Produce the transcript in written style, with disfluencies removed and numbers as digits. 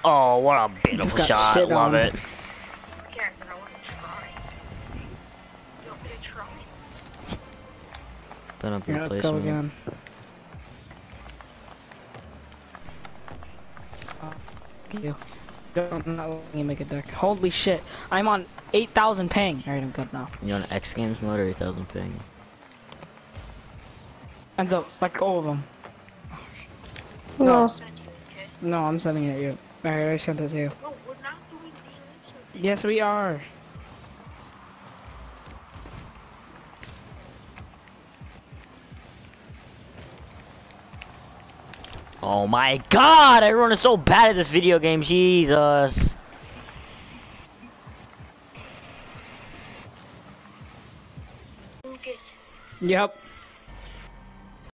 Oh, what a Just beautiful got shot. shit Love on. it. Okay, but I want to try. You want me to try? Put up Here, your let's go placement. again. Thank you. Don't not letting you make a deck. Holy shit! I'm on 8,000 ping. Alright, I'm good now. You on X Games mode or 8,000 ping? And so, like all of them. I'll send you, okay? No, I'm sending it to you. Alright, I sent it to you. No, we're not doing these. Yes, we are. Oh my god, everyone is so bad at this video game, Jesus. Lucas. Yep.